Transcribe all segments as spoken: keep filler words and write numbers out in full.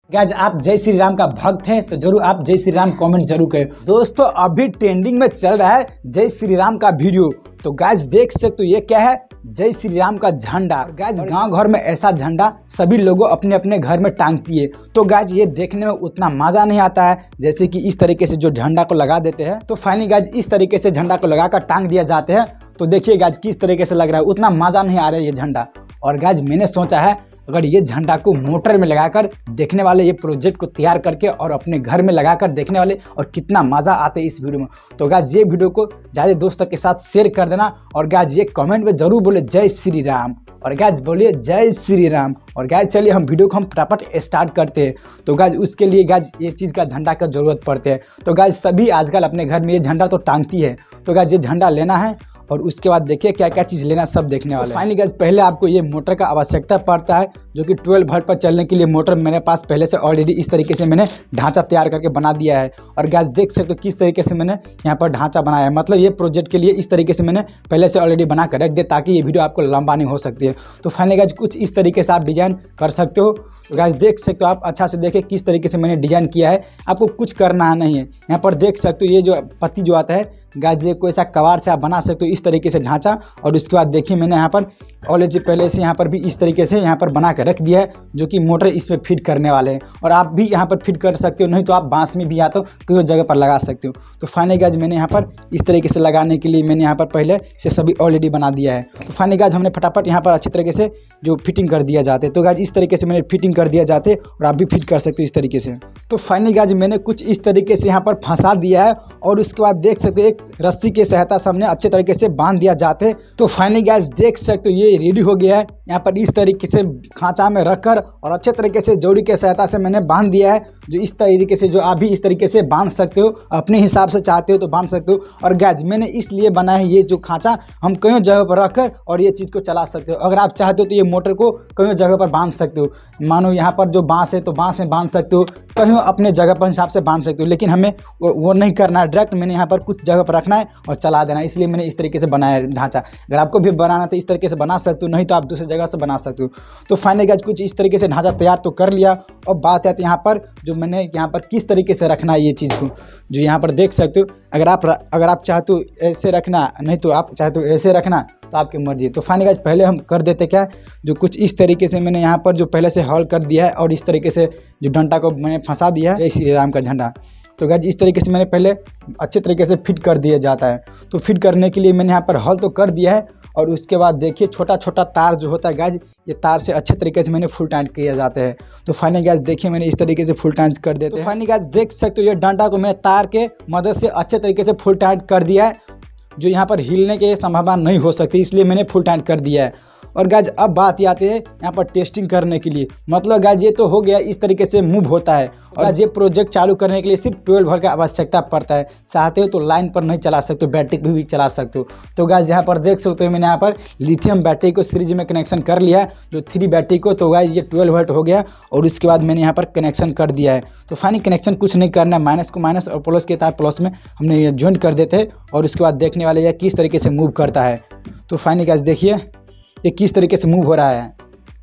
Guys आप जय श्री राम का भक्त हैं तो जरूर आप जय श्री राम कमेंट जरूर करें। दोस्तों अभी ट्रेंडिंग में चल रहा है जय श्री राम का वीडियो। तो गाइज देख सकते हो ये क्या है, जय श्री राम का झंडा। गाइज गांव घर में ऐसा झंडा सभी लोगों अपने अपने घर में टांगती है। तो गाइज ये देखने में उतना मजा नहीं आता है जैसे कि इस तरीके से जो झंडा को लगा देते हैं। तो फाइनली गाइज इस तरीके से झंडा को लगाकर टांग दिया जाते हैं। तो देखिए गाइज किस तरीके से लग रहा है, उतना मजा नहीं आ रहा है ये झंडा। और गाइज मैंने सोचा है अगर ये झंडा को मोटर में लगाकर देखने वाले ये प्रोजेक्ट को तैयार करके और अपने घर में लगाकर देखने वाले और कितना मज़ा आता है इस वीडियो में। तो गाइज ये वीडियो को ज़्यादा दोस्तों के साथ शेयर कर देना और गाइज ये कमेंट में जरूर बोले जय श्री राम और गाइज बोलिए जय श्री राम। और गाइज चलिए हम वीडियो को हम फटाफट स्टार्ट करते हैं। तो गाइज उसके लिए गाइज ये चीज़ का झंडा का जरूरत पड़ते हैं। तो गाइज सभी आजकल अपने घर में ये झंडा तो टांगती है। तो गाइज ये झंडा लेना है और उसके बाद देखिए क्या क्या चीज़ लेना सब देखने वाले। फाइनली गाइस पहले आपको ये मोटर का आवश्यकता पड़ता है जो कि ट्वेल्व वोल्ट पर चलने के लिए मोटर मेरे पास पहले से ऑलरेडी इस तरीके से मैंने ढांचा तैयार करके बना दिया है। और गाइस देख सकते हो किस तरीके से मैंने यहाँ पर ढांचा बनाया है, मतलब ये प्रोजेक्ट के लिए इस तरीके से मैंने पहले से ऑलरेडी बना कर रख दिया ताकि ये वीडियो आपको लंबा नहीं हो सकती है। तो फाइनली गाइस कुछ इस तरीके से आप डिजाइन कर सकते हो। तो गाइस देख सकते हो आप अच्छा से देखें किस तरीके से मैंने डिजाइन किया है, आपको कुछ करना नहीं है। यहाँ पर देख सकते हो ये जो पत्ती जो आता है गाइस ये कोई सा कबाड़ से आप बना सकते हो इस तरीके से ढांचा। और उसके बाद देखिए मैंने यहाँ पर ऑलरेडी पहले से यहाँ पर भी इस तरीके से यहाँ पर बना कर रख दिया है जो कि मोटर इसमें फिट करने वाले हैं। और आप भी यहाँ पर फिट कर सकते हो, नहीं तो आप बांस में भी या तो कोई जगह पर लगा सकते हो। तो फाइनली गाइस मैंने यहाँ पर इस तरीके से लगाने के लिए मैंने यहाँ पर पहले से सभी ऑलरेडी बना दिया है। तो फाइनली गाइस हमने फटाफट यहाँ पर अच्छी तरीके से जो फिटिंग कर दिया जाते। तो गाइस इस तरीके से मैंने फिटिंग कर दिया जाते और आप भी फिट कर सकते हो इस तरीके से। तो फाइनली गाइस मैंने कुछ इस तरीके से यहाँ पर फंसा दिया है और उसके बाद देख सकते हो एक रस्सी के सहायता से हमने अच्छे तरीके से बांध दिया जाते। तो फाइनली गाइस देख सकते हो ये रेडी हो गया है। यहाँ पर इस तरीके से खांचा में रखकर और अच्छे तरीके से जोड़ी के सहायता से मैंने बांध दिया है जो इस तरीके से जो आप भी इस तरीके से बांध सकते हो, अपने हिसाब से चाहते हो तो बांध सकते हो। और गाइस मैंने इसलिए बनाया है ये जो खांचा हम कई जगह पर रखकर और ये चीज़ को चला सकते हो। अगर आप चाहते हो तो ये मोटर को कई जगह पर बांध सकते हो, मानो यहाँ पर जो बांस है तो बांस में बांध सकते हो, कहीं अपने जगह पर हिसाब से बांध सकते हो। लेकिन हमें वो, वो नहीं करना है, डायरेक्ट मैंने यहाँ पर कुछ जगह पर रखना है और चला देना है, इसलिए मैंने इस तरीके से बनाया है ढांचा। अगर आपको भी बनाना तो इस तरीके से बना सकते हो, नहीं तो आप दूसरी जगह से बना सकते हो। तो फाइनली गाइस कुछ इस तरीके से ढांचा तैयार तो कर लिया। और बात आती है यहाँ पर जो मैंने यहाँ पर किस तरीके से रखना है ये चीज़ को, जो यहाँ पर देख सकते हो। अगर आप अगर आप चाहते हो ऐसे रखना, नहीं तो आप चाहते हो ऐसे रखना, तो आपकी मर्जी। तो फाइनली गाइस पहले हम कर देते क्या, जो कुछ इस तरीके से मैंने यहाँ पर जो पहले से हॉल कर दिया है और इस तरीके से जो डंडा को मैंने फंसा दिया है जय श्री राम का झंडा। तो गाइस इस तरीके से मैंने पहले अच्छे तरीके से फिट कर दिया जाता है। तो फिट करने के लिए मैंने यहाँ पर हॉल तो कर दिया है और उसके बाद देखिए छोटा छोटा तार जो होता है गाइस ये तार से अच्छे तरीके से मैंने फुल टाइट किया जाता है। तो फाइनली गाइस देखिए मैंने इस तरीके से फुल टाइट कर देते हैं। तो फाइनली गाइस देख सकते हो ये डंडा को मैंने तार के मदद से अच्छे तरीके से फुल टाइट कर दिया है, जो यहाँ पर हिलने की संभावना नहीं हो सकती, इसलिए मैंने फुल टाइट कर दिया है। और गाइज अब बात आती है यहाँ पर टेस्टिंग करने के लिए, मतलब गाइज ये तो हो गया इस तरीके से मूव होता है। और ये प्रोजेक्ट चालू करने के लिए सिर्फ ट्वेल्व वोल्ट का आवश्यकता पड़ता है। चाहते हो तो लाइन पर नहीं चला सकते हो, बैटरी पर भी चला सकते हो। तो गाइज यहाँ पर देख सकते हो मैंने यहाँ पर लिथियम बैटरी को सीरीज में कनेक्शन कर लिया है, जो थ्री बैटरी को। तो गाइज ये ट्वेल्व वोल्ट हो गया और उसके बाद मैंने यहाँ पर कनेक्शन कर दिया है। तो फाइनली कनेक्शन कुछ नहीं करना है, माइनस को माइनस और प्लस के तार प्लस में हमने ये ज्वाइंट कर देते हैं और उसके बाद देखने वाले ये किस तरीके से मूव करता है। तो फाइनली गाइज देखिए ये किस तरीके से मूव हो रहा है।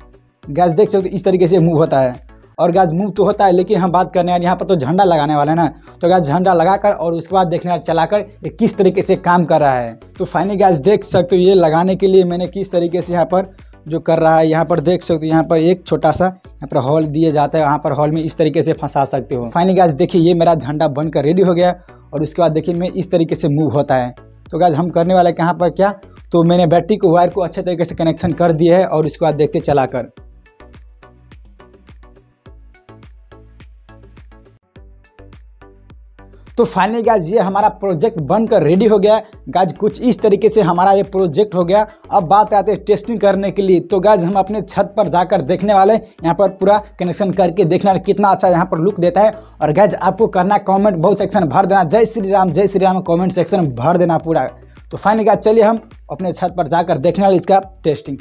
गैस देख सकते हो इस तरीके से मूव होता है। और गैस मूव तो होता है, लेकिन हम बात करने वाले यहाँ पर तो झंडा लगाने वाले हैं ना। तो गैस झंडा लगाकर और उसके बाद देखने वाले चलाकर ये किस तरीके से काम कर रहा है। तो फाइनली गैस देख सकते हो ये लगाने के लिए मैंने किस तरीके से यहाँ पर जो कर रहा है। यहाँ पर देख सकते हो यहाँ पर एक छोटा सा यहाँ पर हॉल दिया जाता है, यहाँ पर हॉल में इस तरीके से फंसा सकते हो। फाइनली गैस देखिए ये मेरा झंडा बनकर रेडी हो गया और उसके बाद देखिए मैं इस तरीके से मूव होता है। तो गैस हम करने वाले कहाँ पर क्या, तो मैंने बैटरी को वायर को अच्छे तरीके से कनेक्शन कर दिया है और उसके बाद देखते चलाकर। तो फाइनली गाइज ये हमारा प्रोजेक्ट बनकर रेडी हो गया। गाइज कुछ इस तरीके से हमारा ये प्रोजेक्ट हो गया। अब बात आते हैं टेस्टिंग करने के लिए। तो गाइज हम अपने छत पर जाकर देखने वाले, यहाँ पर पूरा कनेक्शन करके देखने वाले कितना अच्छा यहाँ पर लुक देता है। और गाइज आपको करना कमेंट बहुत सेक्शन भर देना, जय श्री राम जय श्री राम कमेंट सेक्शन भर देना पूरा। तो फाइनली गाइज चलिए हम अपने छत पर जाकर देखने वाले इसका टेस्टिंग।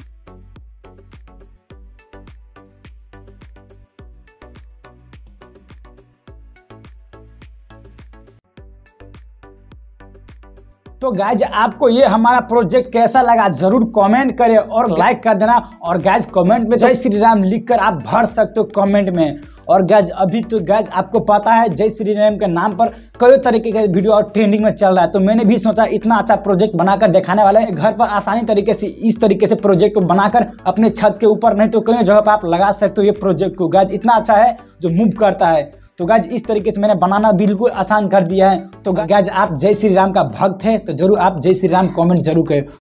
तो गाइज आपको ये हमारा प्रोजेक्ट कैसा लगा जरूर कमेंट करें और लाइक कर देना। और गाइज कमेंट में जय श्री राम लिखकर आप भर सकते हो कमेंट में। और गैज अभी तो गैज आपको पता है जय श्री राम के नाम पर कई तरीके के वीडियो और ट्रेंडिंग में चल रहा है। तो मैंने भी सोचा इतना अच्छा प्रोजेक्ट बनाकर दिखाने वाला है, घर पर आसानी तरीके से इस तरीके से प्रोजेक्ट को बनाकर अपने छत के ऊपर नहीं तो कई जगह पर आप लगा सकते हो ये प्रोजेक्ट को। गैज इतना अच्छा है जो मूव करता है। तो गैज इस तरीके से मैंने बनाना बिल्कुल आसान कर दिया है। तो गैज आप जय श्री राम का भक्त है तो जरूर आप जय श्री राम कमेंट जरूर करें।